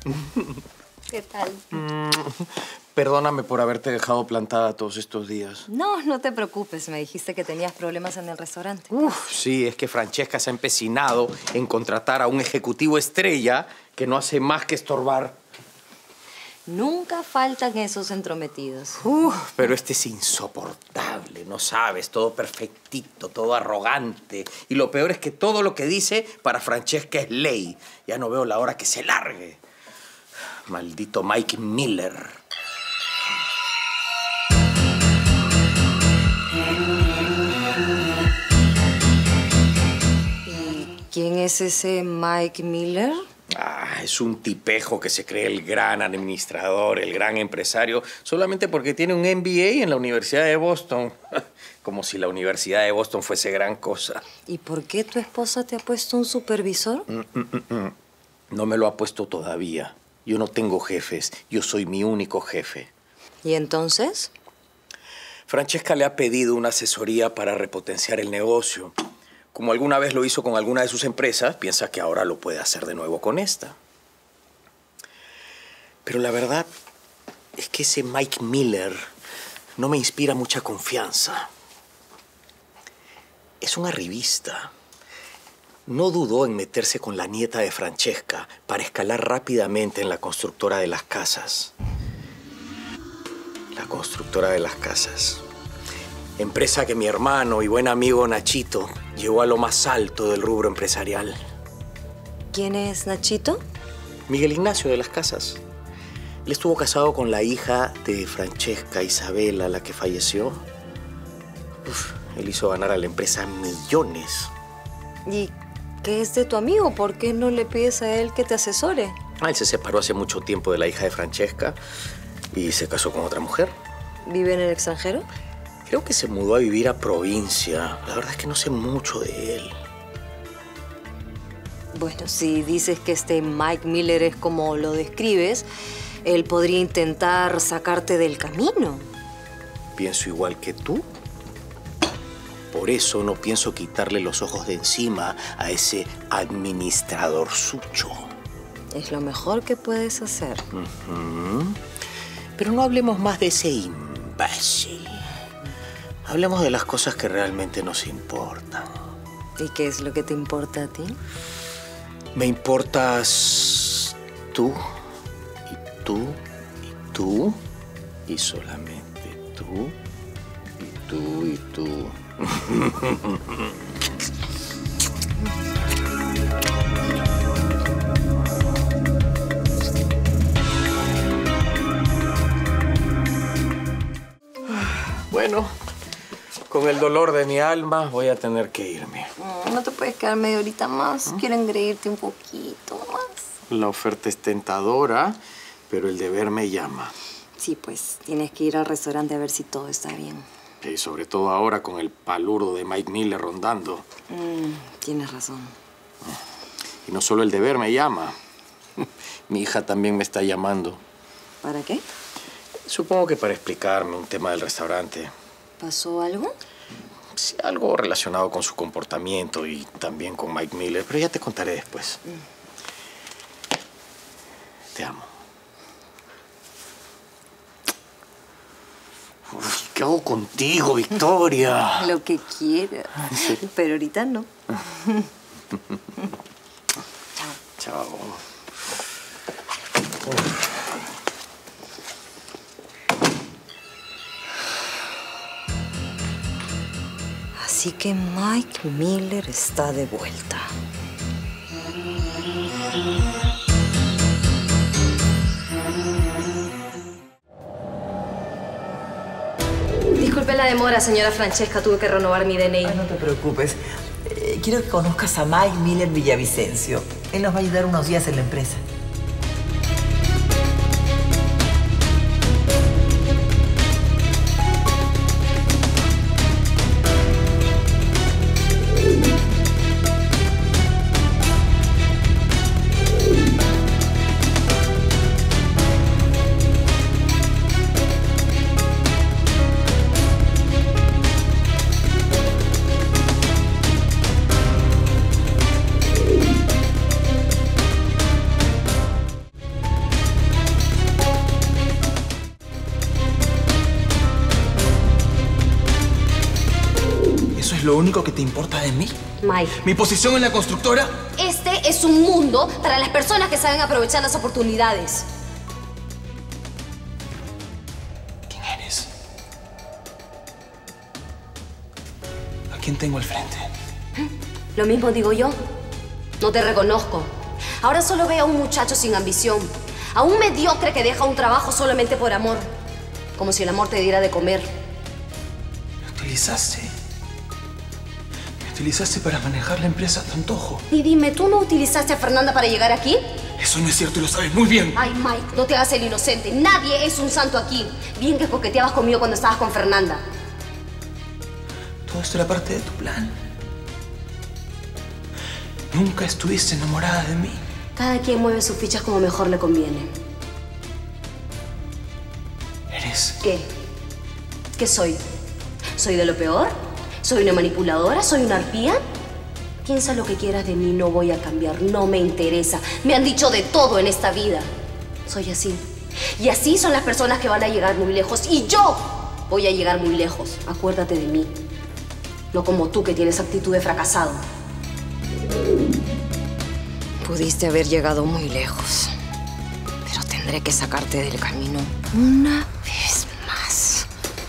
¿Qué tal? Perdóname por haberte dejado plantada todos estos días. No, no te preocupes. Me dijiste que tenías problemas en el restaurante. Sí, es que Francesca se ha empecinado en contratar a un ejecutivo estrella que no hace más que estorbar. Nunca faltan esos entrometidos. Pero este es insoportable, no sabes, todo perfectito, todo arrogante. Y lo peor es que todo lo que dice para Francesca es ley. Ya no veo la hora que se largue. Maldito Mike Miller. ¿Y quién es ese Mike Miller? Es un tipejo que se cree el gran administrador, el gran empresario, solamente porque tiene un MBA en la Universidad de Boston. Como si la Universidad de Boston fuese gran cosa. ¿Y por qué tu esposa te ha puesto un supervisor? No me lo ha puesto todavía. Yo no tengo jefes, yo soy mi único jefe. ¿Y entonces? Francesca le ha pedido una asesoría para repotenciar el negocio. Como alguna vez lo hizo con alguna de sus empresas, piensa que ahora lo puede hacer de nuevo con esta. Pero la verdad es que ese Mike Miller no me inspira mucha confianza. Es un arribista. No dudó en meterse con la nieta de Francesca para escalar rápidamente en la constructora de las casas. La constructora de las casas. Empresa que mi hermano y buen amigo Nachito llevó a lo más alto del rubro empresarial. ¿Quién es Nachito? Miguel Ignacio de las Casas. Él estuvo casado con la hija de Francesca, Isabela, la que falleció. Él hizo ganar a la empresa millones. ¿Y qué es de tu amigo? ¿Por qué no le pides a él que te asesore? Él se separó hace mucho tiempo de la hija de Francesca y se casó con otra mujer. ¿Vive en el extranjero? Creo que se mudó a vivir a provincia. La verdad es que no sé mucho de él. Bueno, si dices que este Mike Miller es como lo describes, él podría intentar sacarte del camino. Pienso igual que tú. Por eso no pienso quitarle los ojos de encima a ese administrador sucho. Es lo mejor que puedes hacer. Pero no hablemos más de ese imbécil. Hablemos de las cosas que realmente nos importan. ¿Y qué es lo que te importa a ti? Me importas tú, y tú, y tú, y solamente tú, y tú, y tú. Bueno, con el dolor de mi alma voy a tener que irme. ¿No te puedes quedar media horita más? Quiero engreírte un poquito más. La oferta es tentadora, pero el deber me llama. Sí, pues tienes que ir al restaurante a ver si todo está bien. Y sobre todo ahora con el palurdo de Mike Miller rondando. Tienes razón. Y no solo el deber me llama. Mi hija también me está llamando. ¿Para qué? Supongo que para explicarme un tema del restaurante. ¿Pasó algo? Sí, algo relacionado con su comportamiento y también con Mike Miller, pero ya te contaré después. Te amo. Uf, ¿qué hago contigo, Victoria? Lo que quieras. ¿En serio? Pero ahorita no. Chao. Así que Mike Miller está de vuelta. Disculpe la demora, señora Francesca. Tuve que renovar mi DNI. Ay, no te preocupes. Quiero que conozcas a Mike Miller Villavicencio. Él nos va a ayudar unos días en la empresa. es lo único que te importa de mí? Mike. ¿Mi posición en la constructora? Este es un mundo para las personas que saben aprovechar las oportunidades. ¿Quién eres? ¿A quién tengo al frente? Lo mismo digo yo. No te reconozco. Ahora solo veo a un muchacho sin ambición. A un mediocre que deja un trabajo solamente por amor. Como si el amor te diera de comer. Me utilizaste para manejar la empresa a tu antojo. Y dime, ¿tú no utilizaste a Fernanda para llegar aquí? Eso no es cierto y lo sabes muy bien. Ay, Mike, no te hagas el inocente. Nadie es un santo aquí. Bien que coqueteabas conmigo cuando estabas con Fernanda. Todo esto era parte de tu plan. Nunca estuviste enamorada de mí. Cada quien mueve sus fichas como mejor le conviene. ¿Eres? ¿Qué? ¿Qué soy? ¿Soy de lo peor? ¿Soy una manipuladora? ¿Soy una arpía? Piensa lo que quieras de mí, no voy a cambiar, no me interesa. Me han dicho de todo en esta vida. Soy así. Y así son las personas que van a llegar muy lejos. Y yo voy a llegar muy lejos. Acuérdate de mí. No como tú que tienes actitud de fracasado. Pudiste haber llegado muy lejos, pero tendré que sacarte del camino una vez más.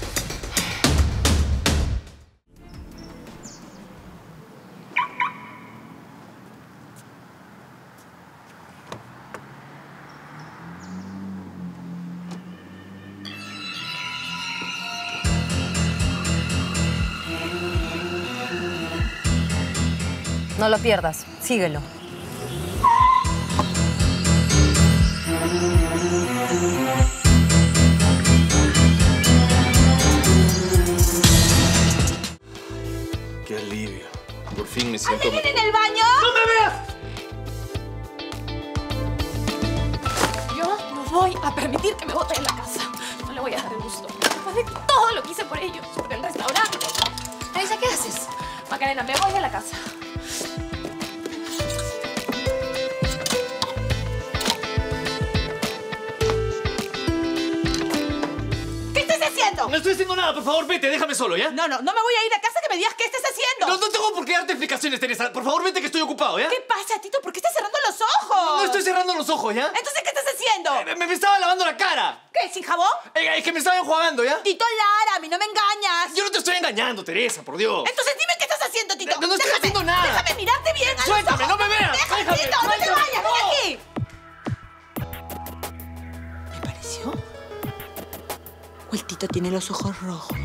No lo pierdas, síguelo. Qué alivio. Por fin me siento... ¿Alguien en el baño? ¡No me veas! Yo no voy a permitir que me boten en la casa. No le voy a dar el gusto. Después de todo lo que hice por ellos, por el restaurante. Marisa, ¿qué haces? Macarena, me voy a la casa. No estoy haciendo nada, por favor, vete, déjame solo, ¿ya? No me voy a ir a casa que me digas qué estás haciendo. No tengo por qué darte explicaciones, Teresa. Por favor, vete que estoy ocupado, ¿ya? ¿Qué pasa, Tito? ¿Por qué estás cerrando los ojos? No estoy cerrando los ojos, ¿ya? Entonces, ¿qué estás haciendo? Me estaba lavando la cara. ¿Qué, sin jabón? Es que me estaba enjuagando, ¿ya? Tito Lara, a mí no me engañas. Yo no te estoy engañando, Teresa, por Dios. Entonces dime qué estás haciendo, Tito. No estoy haciendo nada. Déjame mirarte bien a los Suéltame, ojos. no me veas. Déjame, Tito, no te vayas, ven aquí. ¿Me pareció? ¿O el Tito tiene los ojos rojos?